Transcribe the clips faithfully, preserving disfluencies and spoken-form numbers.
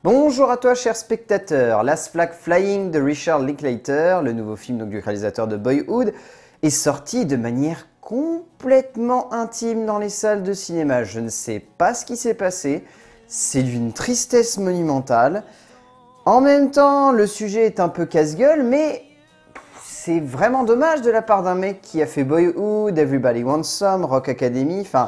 Bonjour à toi cher spectateur, Last Flag Flying de Richard Linklater, le nouveau film donc, du réalisateur de Boyhood, est sorti de manière complètement intime dans les salles de cinéma. Je ne sais pas ce qui s'est passé, c'est d'une tristesse monumentale. En même temps, le sujet est un peu casse-gueule, mais c'est vraiment dommage de la part d'un mec qui a fait Boyhood, Everybody Wants Some, Rock Academy, enfin...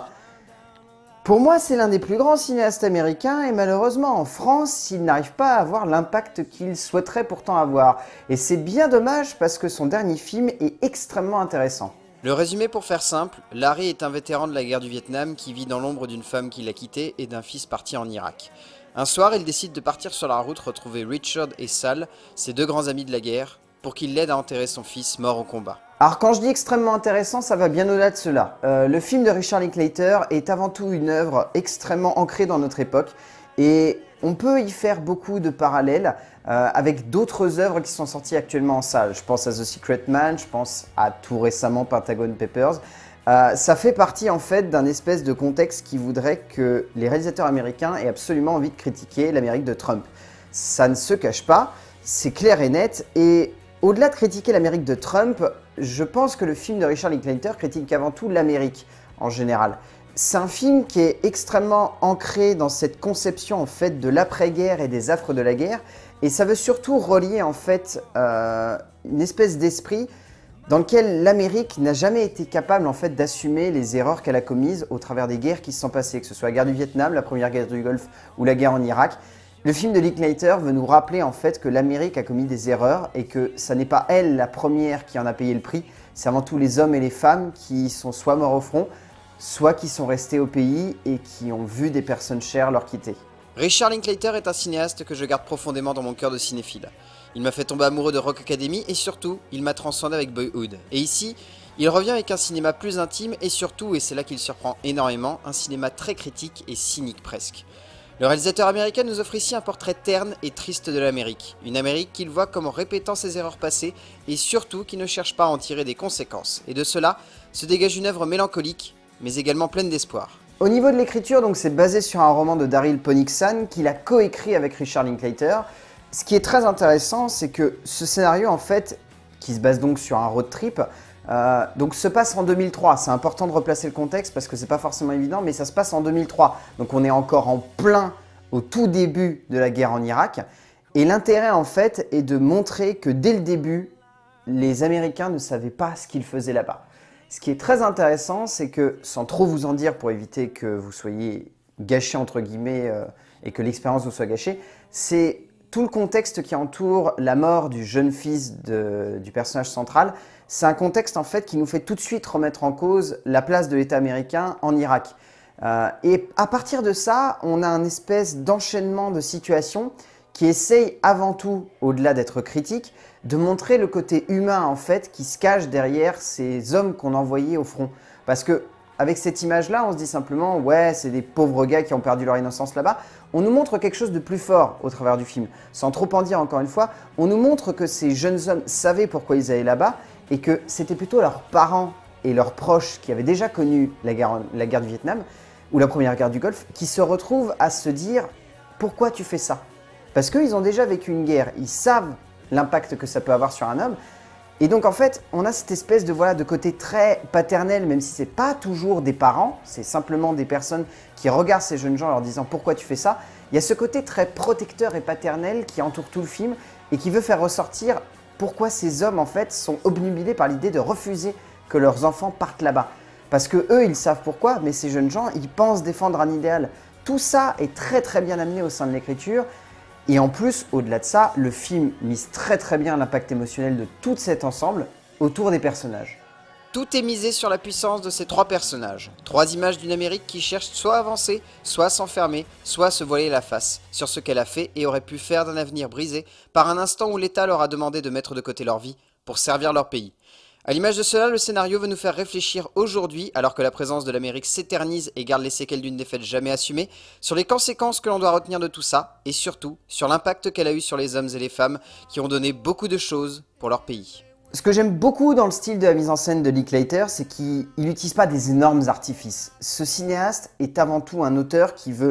Pour moi, c'est l'un des plus grands cinéastes américains et malheureusement, en France, il n'arrive pas à avoir l'impact qu'il souhaiterait pourtant avoir. Et c'est bien dommage parce que son dernier film est extrêmement intéressant. Le résumé pour faire simple, Larry est un vétéran de la guerre du Vietnam qui vit dans l'ombre d'une femme qu'il a quittée et d'un fils parti en Irak. Un soir, il décide de partir sur la route retrouver Richard et Sal, ses deux grands amis de la guerre, pour qu'ils l'aident à enterrer son fils mort au combat. Alors quand je dis extrêmement intéressant, ça va bien au-delà de cela. Euh, le film de Richard Linklater est avant tout une œuvre extrêmement ancrée dans notre époque et on peut y faire beaucoup de parallèles euh, avec d'autres œuvres qui sont sorties actuellement en salle. Je pense à The Secret Man, je pense à tout récemment Pentagon Papers. Euh, ça fait partie en fait d'un espèce de contexte qui voudrait que les réalisateurs américains aient absolument envie de critiquer l'Amérique de Trump. Ça ne se cache pas, c'est clair et net et au-delà de critiquer l'Amérique de Trump, je pense que le film de Richard Linklater critique avant tout l'Amérique en général. C'est un film qui est extrêmement ancré dans cette conception en fait de l'après-guerre et des affres de la guerre et ça veut surtout relier en fait euh, une espèce d'esprit dans lequel l'Amérique n'a jamais été capable en fait d'assumer les erreurs qu'elle a commises au travers des guerres qui se sont passées, que ce soit la guerre du Vietnam, la première guerre du Golfe ou la guerre en Irak. Le film de Linklater veut nous rappeler en fait que l'Amérique a commis des erreurs et que ça n'est pas elle la première qui en a payé le prix, c'est avant tout les hommes et les femmes qui sont soit morts au front, soit qui sont restés au pays et qui ont vu des personnes chères leur quitter. Richard Linklater est un cinéaste que je garde profondément dans mon cœur de cinéphile. Il m'a fait tomber amoureux de Rock Academy et surtout, il m'a transcendé avec Boyhood. Et ici, il revient avec un cinéma plus intime et surtout, et c'est là qu'il surprend énormément, un cinéma très critique et cynique presque. Le réalisateur américain nous offre ici un portrait terne et triste de l'Amérique. Une Amérique qu'il voit comme en répétant ses erreurs passées et surtout qui ne cherche pas à en tirer des conséquences. Et de cela se dégage une œuvre mélancolique, mais également pleine d'espoir. Au niveau de l'écriture, donc c'est basé sur un roman de Daryl Ponixon qu'il a coécrit avec Richard Linklater. Ce qui est très intéressant, c'est que ce scénario en fait, qui se base donc sur un road trip, Euh, donc se passe en deux mille trois, c'est important de replacer le contexte parce que c'est pas forcément évident, mais ça se passe en deux mille trois. Donc on est encore en plein au tout début de la guerre en Irak. Et l'intérêt en fait est de montrer que dès le début, les Américains ne savaient pas ce qu'ils faisaient là-bas. Ce qui est très intéressant, c'est que, sans trop vous en dire pour éviter que vous soyez gâchés entre guillemets euh, et que l'expérience vous soit gâchée, c'est tout le contexte qui entoure la mort du jeune fils de, du personnage central. C'est un contexte en fait qui nous fait tout de suite remettre en cause la place de l'État américain en Irak. Euh, et à partir de ça, on a un espèce d'enchaînement de situations qui essaye avant tout, au-delà d'être critique, de montrer le côté humain en fait qui se cache derrière ces hommes qu'on envoyait au front. Parce que avec cette image-là, on se dit simplement « ouais, c'est des pauvres gars qui ont perdu leur innocence là-bas ». On nous montre quelque chose de plus fort au travers du film. Sans trop en dire encore une fois, on nous montre que ces jeunes hommes savaient pourquoi ils allaient là-bas et que c'était plutôt leurs parents et leurs proches qui avaient déjà connu la guerre, la guerre du Vietnam ou la première guerre du Golfe qui se retrouvent à se dire « pourquoi tu fais ça ?» Parce qu'ils ont déjà vécu une guerre, ils savent l'impact que ça peut avoir sur un homme. Et donc en fait, on a cette espèce de, voilà, de côté très paternel, même si ce n'est pas toujours des parents, c'est simplement des personnes qui regardent ces jeunes gens en leur disant « pourquoi tu fais ça ?» Il y a ce côté très protecteur et paternel qui entoure tout le film et qui veut faire ressortir pourquoi ces hommes en fait sont obnubilés par l'idée de refuser que leurs enfants partent là-bas. Parce que eux, ils savent pourquoi, mais ces jeunes gens, ils pensent défendre un idéal. Tout ça est très très bien amené au sein de l'écriture. Et en plus, au-delà de ça, le film mise très très bien l'impact émotionnel de tout cet ensemble autour des personnages. Tout est misé sur la puissance de ces trois personnages. Trois images d'une Amérique qui cherche soit à avancer, soit à s'enfermer, soit à se voiler la face sur ce qu'elle a fait et aurait pu faire d'un avenir brisé par un instant où l'État leur a demandé de mettre de côté leur vie pour servir leur pays. À l'image de cela, le scénario veut nous faire réfléchir aujourd'hui, alors que la présence de l'Amérique s'éternise et garde les séquelles d'une défaite jamais assumée, sur les conséquences que l'on doit retenir de tout ça, et surtout sur l'impact qu'elle a eu sur les hommes et les femmes qui ont donné beaucoup de choses pour leur pays. Ce que j'aime beaucoup dans le style de la mise en scène de Linklater, c'est qu'il n'utilise pas des énormes artifices. Ce cinéaste est avant tout un auteur qui veut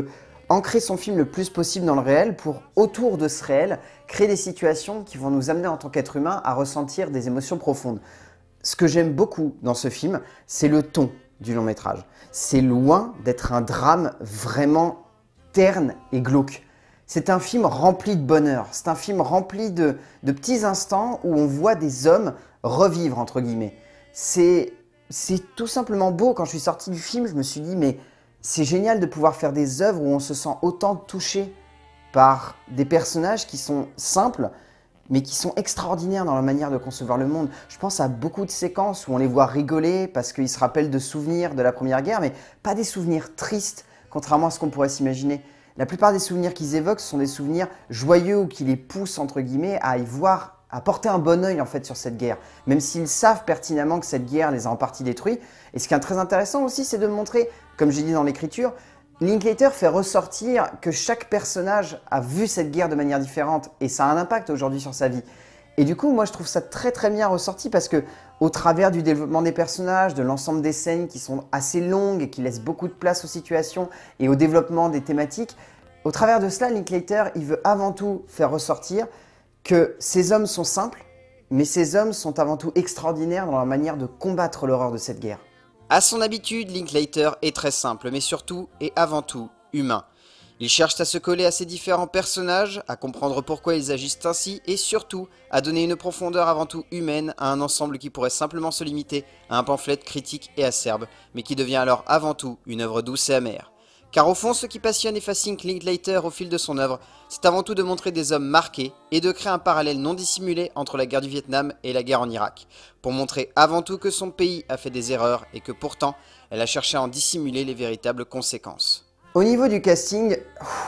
ancrer son film le plus possible dans le réel pour, autour de ce réel, créer des situations qui vont nous amener en tant qu'être humain à ressentir des émotions profondes. Ce que j'aime beaucoup dans ce film, c'est le ton du long métrage. C'est loin d'être un drame vraiment terne et glauque. C'est un film rempli de bonheur, c'est un film rempli de, de petits instants où on voit des hommes revivre, entre guillemets. C'est tout simplement beau. Quand je suis sorti du film, je me suis dit, mais c'est génial de pouvoir faire des œuvres où on se sent autant touché par des personnages qui sont simples, mais qui sont extraordinaires dans la manière de concevoir le monde. Je pense à beaucoup de séquences où on les voit rigoler parce qu'ils se rappellent de souvenirs de la Première Guerre, mais pas des souvenirs tristes, contrairement à ce qu'on pourrait s'imaginer. La plupart des souvenirs qu'ils évoquent sont des souvenirs joyeux ou qui les poussent, entre guillemets, à y voir, à porter un bon œil en fait sur cette guerre, même s'ils savent pertinemment que cette guerre les a en partie détruits. Et ce qui est très intéressant aussi, c'est de montrer, comme j'ai dit dans l'écriture, Linklater fait ressortir que chaque personnage a vu cette guerre de manière différente et ça a un impact aujourd'hui sur sa vie. Et du coup, moi je trouve ça très très bien ressorti parce que au travers du développement des personnages, de l'ensemble des scènes qui sont assez longues et qui laissent beaucoup de place aux situations et au développement des thématiques, au travers de cela, Linklater, il veut avant tout faire ressortir que ces hommes sont simples, mais ces hommes sont avant tout extraordinaires dans leur manière de combattre l'horreur de cette guerre. À son habitude, Linklater est très simple, mais surtout et avant tout humain. Il cherche à se coller à ces différents personnages, à comprendre pourquoi ils agissent ainsi et surtout à donner une profondeur avant tout humaine à un ensemble qui pourrait simplement se limiter à un pamphlet critique et acerbe, mais qui devient alors avant tout une œuvre douce et amère. Car au fond, ce qui passionne et fascine Linklater au fil de son œuvre, c'est avant tout de montrer des hommes marqués et de créer un parallèle non dissimulé entre la guerre du Vietnam et la guerre en Irak, pour montrer avant tout que son pays a fait des erreurs et que pourtant, elle a cherché à en dissimuler les véritables conséquences. Au niveau du casting,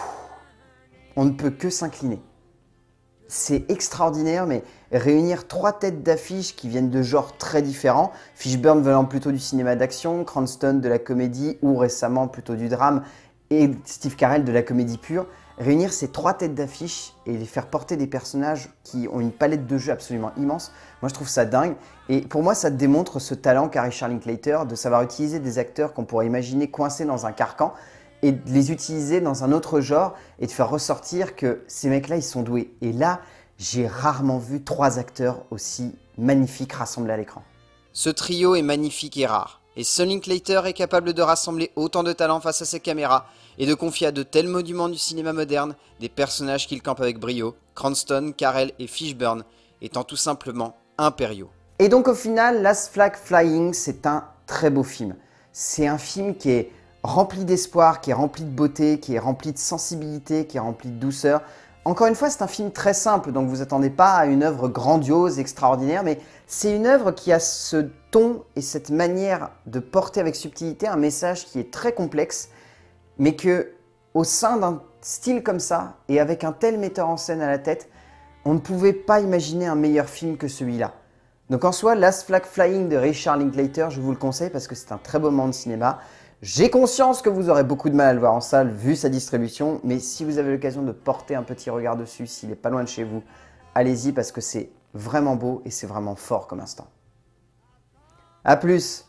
on ne peut que s'incliner. C'est extraordinaire, mais réunir trois têtes d'affiche qui viennent de genres très différents, Fishburne venant plutôt du cinéma d'action, Cranston de la comédie ou récemment plutôt du drame, et Steve Carell de la comédie pure, réunir ces trois têtes d'affiche et les faire porter des personnages qui ont une palette de jeux absolument immense, moi je trouve ça dingue. Et pour moi ça démontre ce talent qu'a Richard Linklater de savoir utiliser des acteurs qu'on pourrait imaginer coincés dans un carcan, et de les utiliser dans un autre genre et de faire ressortir que ces mecs-là, ils sont doués. Et là, j'ai rarement vu trois acteurs aussi magnifiques rassemblés à l'écran. Ce trio est magnifique et rare, et seul Linklater est capable de rassembler autant de talents face à ses caméras et de confier à de tels monuments du cinéma moderne des personnages qu'il campe avec brio, Cranston, Carell et Fishburne étant tout simplement impériaux. Et donc au final, Last Flag Flying, c'est un très beau film. C'est un film qui est rempli d'espoir, qui est rempli de beauté, qui est rempli de sensibilité, qui est rempli de douceur. Encore une fois, c'est un film très simple, donc vous attendez pas à une œuvre grandiose, extraordinaire, mais c'est une œuvre qui a ce ton et cette manière de porter avec subtilité un message qui est très complexe, mais que au sein d'un style comme ça, et avec un tel metteur en scène à la tête, on ne pouvait pas imaginer un meilleur film que celui-là. Donc en soi, Last Flag Flying de Richard Linklater, je vous le conseille parce que c'est un très beau moment de cinéma. J'ai conscience que vous aurez beaucoup de mal à le voir en salle vu sa distribution, mais si vous avez l'occasion de porter un petit regard dessus, s'il n'est pas loin de chez vous, allez-y parce que c'est vraiment beau et c'est vraiment fort comme instant. A plus!